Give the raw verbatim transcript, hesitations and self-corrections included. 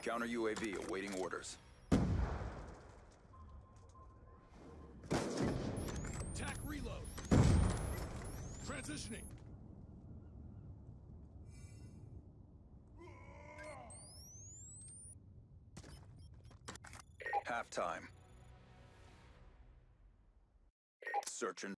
Counter U A V awaiting orders. Tac reload. Transitioning. Halftime. Search and